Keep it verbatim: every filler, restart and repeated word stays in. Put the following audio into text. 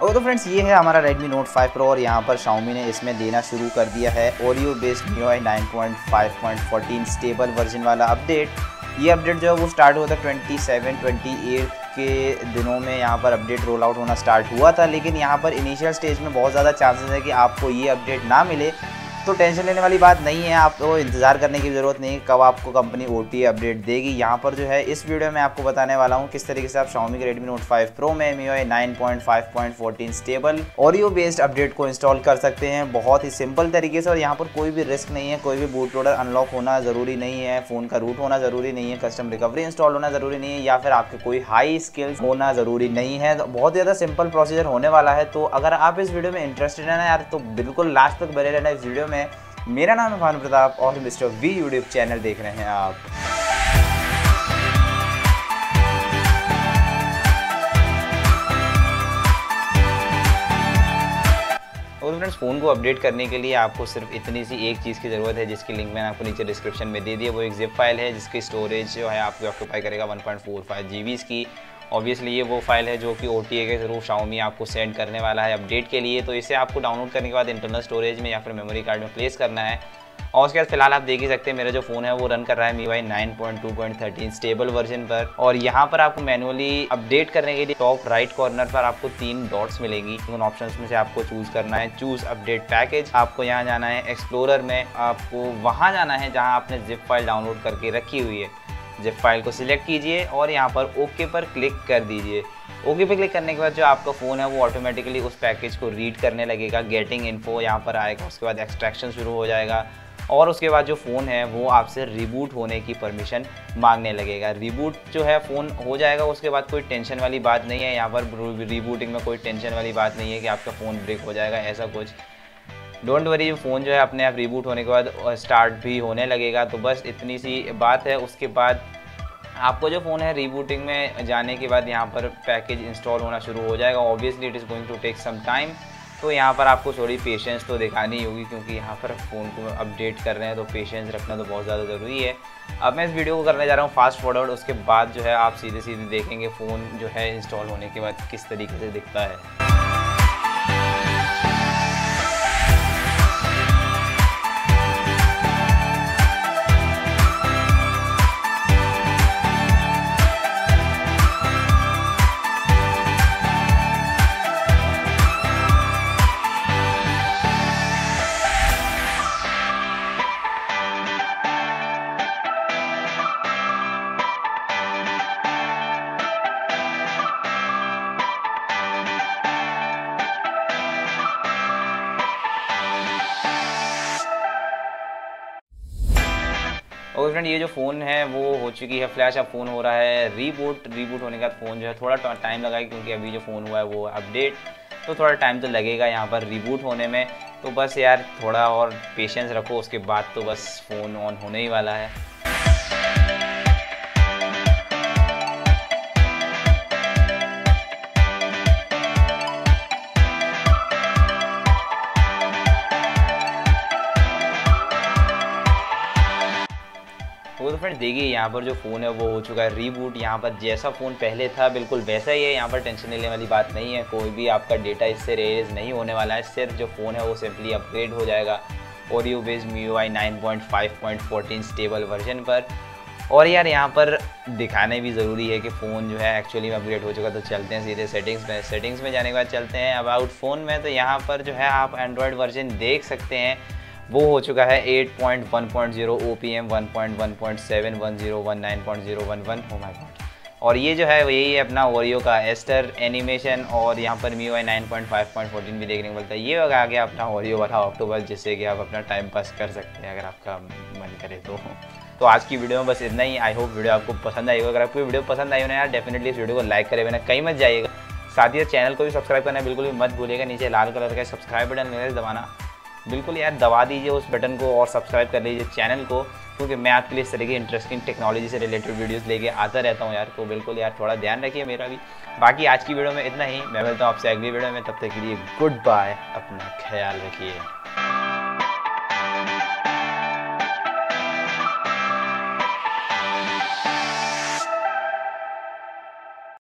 तो तो फ्रेंड्स ये है हमारा Redmi Note फाइव Pro और यहाँ पर Xiaomi ने इसमें देना शुरू कर दिया है Oreo based M I U I nine point five point fourteen stable version वाला अपडेट। ये अपडेट जो है वो स्टार्ट हुआ था ट्वेंटी सेवन ट्वेंटी एट के दिनों में यहाँ पर अपडेट रोल आउट होना स्टार्ट हुआ था, लेकिन यहाँ पर इनिशियल स्टेज में बहुत ज़्यादा चांसेस है कि आपको ये अपडेट ना मिले। तो टेंशन लेने वाली बात नहीं है, आपको इंतज़ार करने की ज़रूरत नहीं कब आपको company O T A update देगी। यहाँ पर जो है इस वीडियो में आपको बताने वाला हूँ किस तरीके से आप Xiaomi के Redmi Note फाइव Pro में M I U I nine point five point fourteen stable Oreo based update को इंस्टॉल कर सकते हैं बहुत ही सिंपल तरीके से। और यहाँ पर कोई भी रिस्क नहीं है, कोई भी बूट लोडर अनलॉक होना ज़रूरी नहीं है, फ़ोन का रूट होना ज़रूरी नहीं है, कस्टम रिकवरी इंस्टॉल होना ज़रूरी नहीं है, या फिर आपके कोई हाई स्किल्स होना ज़रूरी नहीं है। तो बहुत ज़्यादा सिंपल प्रोसीजर होने वाला है। तो अगर आप इस वीडियो में इंटरेस्टेड है ना यार, तो बिल्कुल लास्ट तक बने रहना इस वीडियो में। मेरा नाम है भानु प्रताप और मिस्टर वी यूट्यूब चैनल देख रहे हैं आप। और फ्रेंड्स, फ़ोन को अपडेट करने के लिए आपको सिर्फ इतनी सी एक चीज़ की ज़रूरत है, जिसकी लिंक मैंने आपको नीचे डिस्क्रिप्शन में दे दी है। वो एक जिप फाइल है जिसकी स्टोरेज जो है आपको ऑक्यूपाई करेगा one point four five G B की। ऑब्वियसली ये वो फाइल है जो कि ओ टी ए के थ्रू Xiaomi आपको सेंड करने वाला है अपडेट के लिए। तो इसे आपको डाउनलोड करने के बाद इंटरनल स्टोरेज में या फिर मेमोरी कार्ड में प्लेस करना है। और उसके बाद फिलहाल आप देख ही सकते हैं मेरा जो फ़ोन है वो रन कर रहा है M I U I nine point two point thirteen stable version पर। और यहाँ पर आपको मैनुअली अपडेट करने के लिए टॉप राइट कॉर्नर पर आपको तीन डॉट्स मिलेंगी। उन ऑप्शंस में से आपको चूज़ करना है चूज़ अपडेट पैकेज। आपको यहाँ जाना है एक्सप्लोरर में, आपको वहाँ जाना है जहाँ आपने जिप फाइल डाउनलोड करके रखी हुई है। जिप फाइल को सिलेक्ट कीजिए और यहाँ पर ओके पर क्लिक कर दीजिए। ओके पे क्लिक करने के बाद जो आपका फ़ोन है वो ऑटोमेटिकली उस पैकेज को रीड करने लगेगा। गेटिंग इन्फो यहाँ पर आएगा, उसके बाद एक्सट्रैक्शन शुरू हो जाएगा और उसके बाद जो फ़ोन है वो आपसे रिबूट होने की परमिशन मांगने लगेगा। रिबूट जो है फ़ोन हो जाएगा, उसके बाद कोई टेंशन वाली बात नहीं है। यहाँ पर रिबूटिंग में कोई टेंशन वाली बात नहीं है कि आपका फ़ोन ब्रेक हो जाएगा, ऐसा कुछ डोंट वरी। जो फ़ोन जो है अपने आप रिबूट होने के बाद स्टार्ट भी होने लगेगा। तो बस इतनी सी बात है। उसके बाद आपको जो फ़ोन है रिबूटिंग में जाने के बाद यहाँ पर पैकेज इंस्टॉल होना शुरू हो जाएगा। Obviously it is going to take some time. तो यहाँ पर आपको थोड़ी पेशेंस तो दिखानी होगी, क्योंकि यहाँ पर फ़ोन को अपडेट कर रहे हैं तो पेशेंस रखना तो बहुत ज़्यादा ज़रूरी है। अब मैं इस वीडियो को करने जा रहा हूँ फास्ट फॉरवर्ड। उसके बाद जो है आप सीधे सीधे देखेंगे फ़ोन जो है इंस्टॉल होने के बाद किस तरीके से दिखता है। और फ्रेंड, ये जो फ़ोन है वो हो चुकी है फ्लैश। अब फ़ोन हो रहा है रीबूट। रीबूट होने के बाद फ़ोन जो है थोड़ा टाइम लगा है, क्योंकि अभी जो फ़ोन हुआ है वो अपडेट, तो थोड़ा टाइम तो लगेगा यहाँ पर रीबूट होने में। तो बस यार थोड़ा और पेशेंस रखो, उसके बाद तो बस फ़ोन ऑन होने ही वाला है। वो तो फ्रेंड देखिए यहाँ पर जो फ़ोन है वो हो चुका है रीबूट। यहाँ पर जैसा फ़ोन पहले था बिल्कुल वैसा ही है। यहाँ पर टेंशन लेने वाली बात नहीं है, कोई भी आपका डेटा इससे रेज नहीं होने वाला है। सिर्फ जो फ़ोन है वो सिंपली अपग्रेड हो जाएगा Oreo based M I U I nine point five point fourteen stable version पर। और यार यहाँ पर दिखाना भी ज़रूरी है कि फ़ोन जो है एक्चुअली में अपग्रेड हो चुका। तो चलते हैं सीधे सेटिंग्स में। सेटिंग्स में जाने के बाद चलते हैं अबाउट फ़ोन में। तो यहाँ पर जो है आप एंड्रॉयड वर्जन देख सकते हैं वो हो चुका है eight point one point zero O P M one point one point seven one zero one nine point zero one one. Oh my god. और ये जो है यही है अपना Oreo का एस्टर एनिमेशन। और यहाँ पर M I U I nine point five point fourteen भी देखने को मिलता है। ये आ गया अपना Oreo वाला ऑक्टोबस, जिससे कि आप अपना टाइम पास कर सकते हैं अगर आपका मन करे तो। तो आज की वीडियो में बस इतना ही। आई होप वीडियो आपको पसंद आई होगा। अगर आपको वीडियो पसंद आई हो ना यार, डेफिनेटली इस वीडियो को लाइक करे बिना कहीं मत जाइएगा। साथ ही चैनल को भी सब्सक्राइब करना बिल्कुल भी मत भूलिएगा। नीचे लाल कलर का सब्सक्राइब बटन मेरे दबाना बिल्कुल यार दबा दीजिए उस बटन को और सब्सक्राइब कर लीजिए चैनल को, क्योंकि मैं आपके लिए इस तरह की इंटरेस्टिंग टेक्नोलॉजी से रिलेटेड वीडियोस लेके आता रहता हूँ यार। तो बिल्कुल यार थोड़ा ध्यान रखिए मेरा भी। बाकी आज की वीडियो में इतना ही। मैं मिलता हूँ आपसे अगली वीडियो में, तब तक के लिए गुड बाय, अपना ख्याल रखिए।